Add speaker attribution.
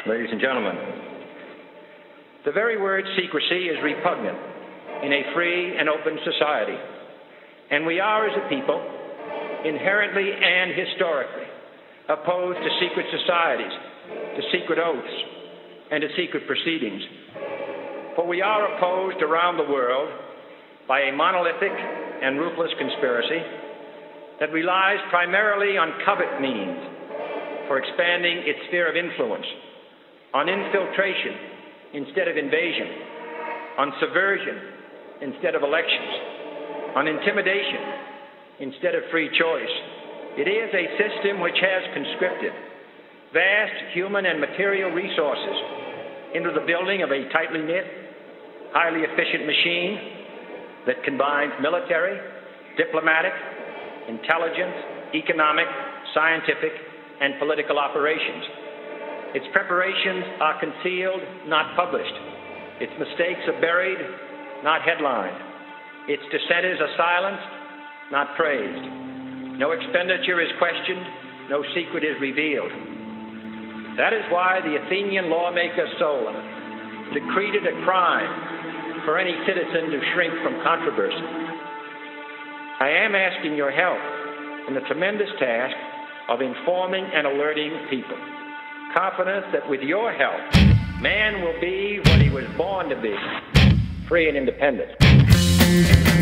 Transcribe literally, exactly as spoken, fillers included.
Speaker 1: Ladies and gentlemen, the very word secrecy is repugnant in a free and open society, and we are, as a people, inherently and historically opposed to secret societies, to secret oaths, and to secret proceedings. For we are opposed around the world by a monolithic and ruthless conspiracy that relies primarily on covert means for expanding its sphere of influence, on infiltration instead of invasion, on subversion instead of elections, on intimidation instead of free choice. It is a system which has conscripted vast human and material resources into the building of a tightly knit, highly efficient machine that combines military, diplomatic, intelligence, economic, scientific, and political operations. Its preparations are concealed, not published. Its mistakes are buried, not headlined. Its dissenters are silenced, not praised. No expenditure is questioned, no secret is revealed. That is why the Athenian lawmaker Solon decreed it a crime for any citizen to shrink from controversy. I am asking your help in the tremendous task of informing and alerting people, confident that with your help, man will be what he was born to be, free and independent.